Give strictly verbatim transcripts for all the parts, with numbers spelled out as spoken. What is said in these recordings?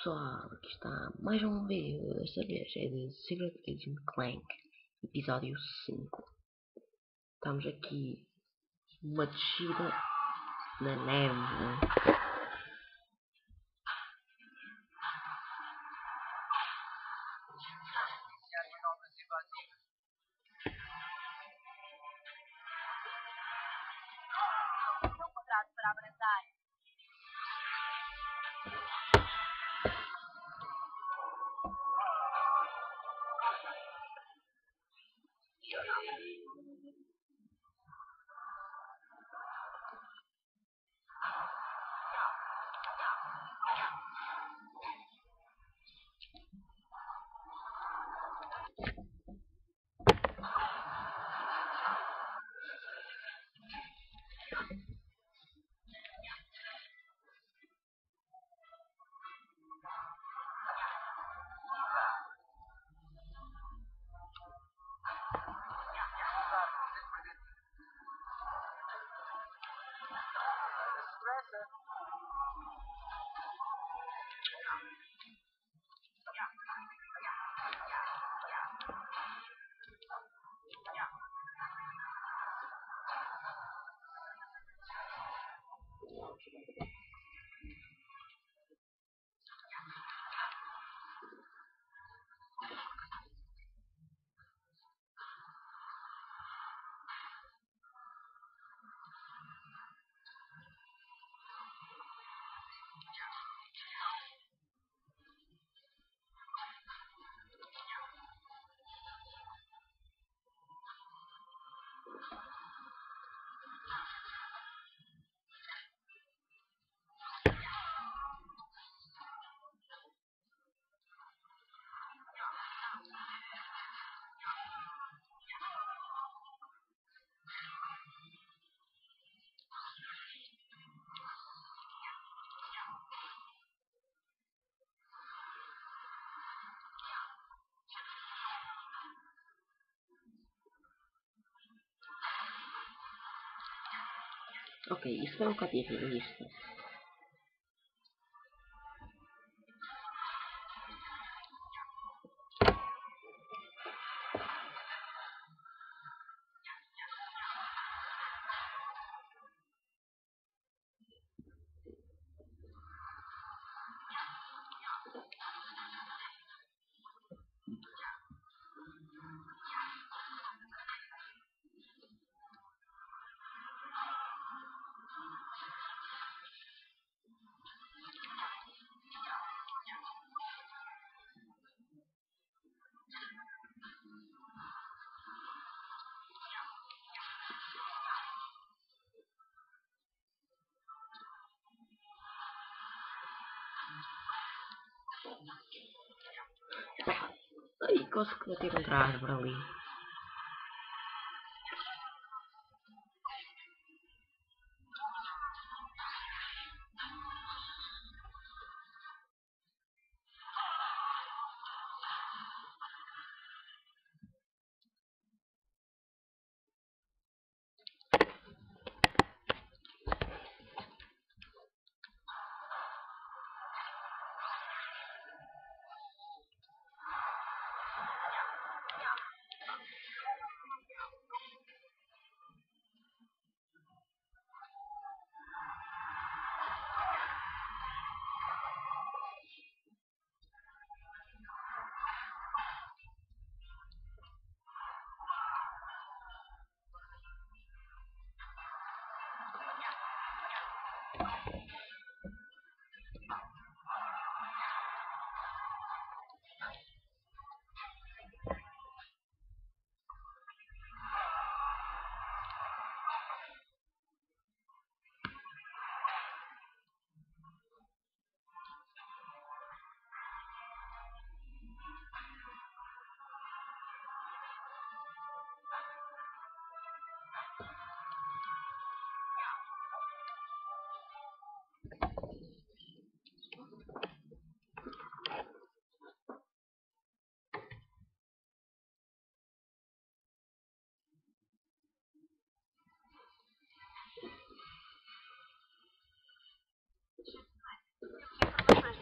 pessoal, aqui está mais um vídeo, desta vez é de Secret Agent Clank, episódio cinco. Estamos aqui numa descida na neve, né? Para abrandar. Ok, isso foi um bocado irrealista. Ai, consegui bater contra a árvore ali.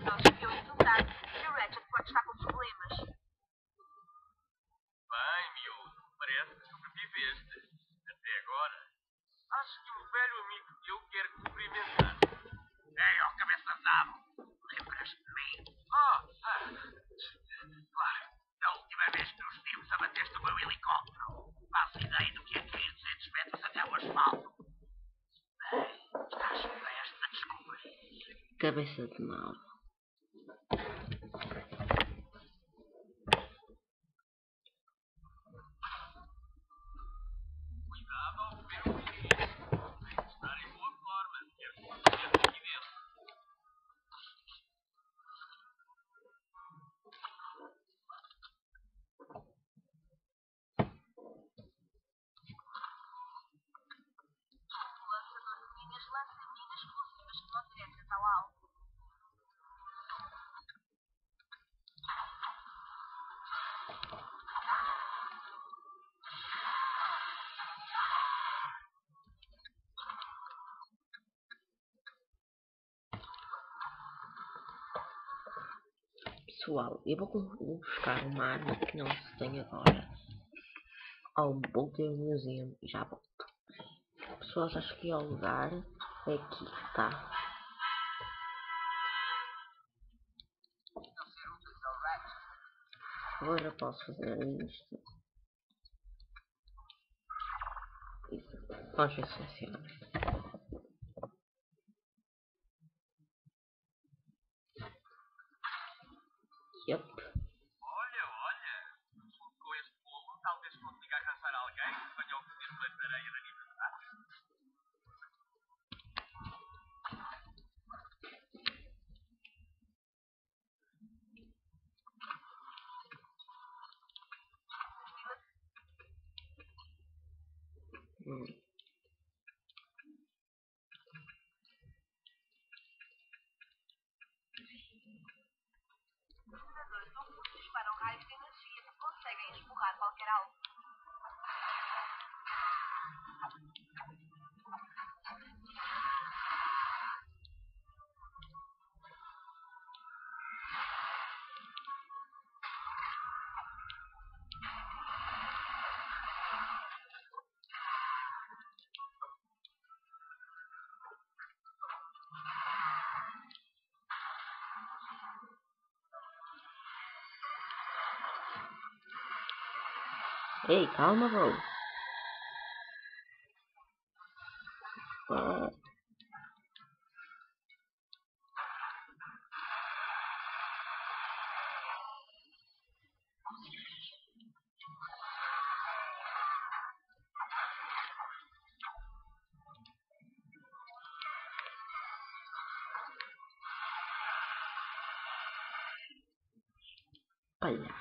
Nós sabíamos notar que o Ratchet pode estar com problemas. Bem, miúdo, parece que sobreviveste. Até agora. Acho que um velho amigo teu quer cumprimentar. Ei, ó, cabeça de nabo! Lembras-te de mim? Ah, ah, claro. Da última vez que nos vimos, abateste o meu helicóptero. Faço ideia do que é cair duzentos metros até o asfalto. Bem, estás prestes a descobrir. Cabeça de nabo. Cuidado ao beber o whisky. Tem de estar em boa forma. Quero que você aqui dentro. O lançador de minas lança minas explosivas que vão diretas ao alvo. Pessoal, eu vou, vou buscar uma arma que não se tem agora ao Boulder Museum e já volto. Pessoal, já cheguei ao lugar. É aqui, tá? Agora posso fazer isto. Isso. Vamos ver se funciona. Yep. Olha, olha. Com esse bolo, talvez consiga arranjar alguém que venha oferecer uma tareia de aniversário. Hum. Os jogadores ocultos disparam raios de energia que conseguem esmurrar qualquer alvo. Ei, calma, bro. Ah, olha.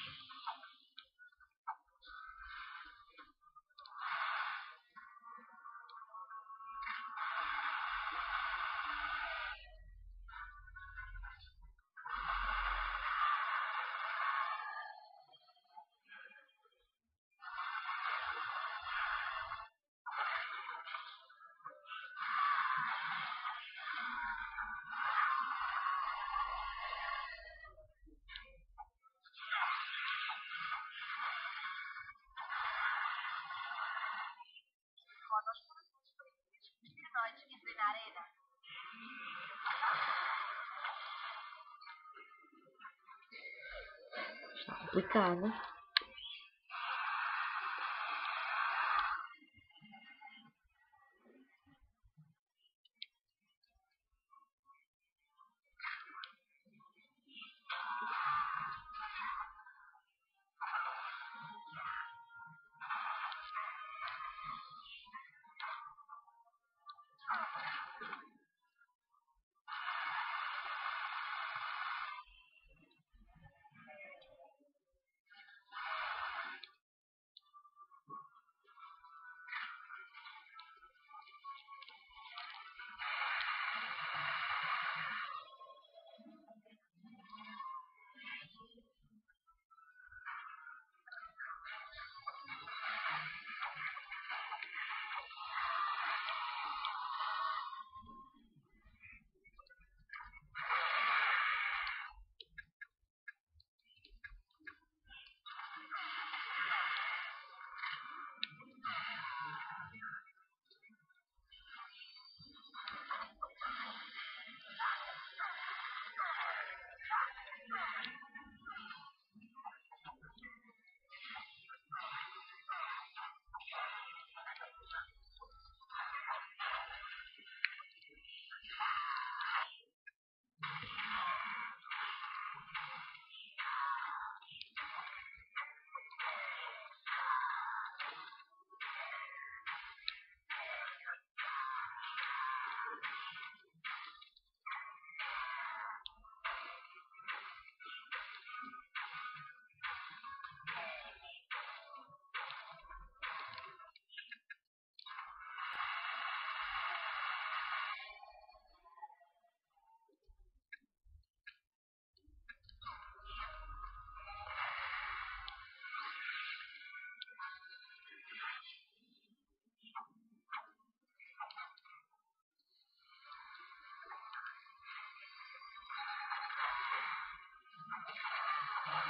Roda os corações parecidos que os tiranoides vivem na arena. Está complicado.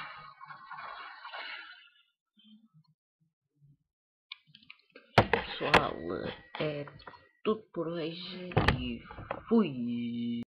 Pessoal, é tudo por hoje e fui!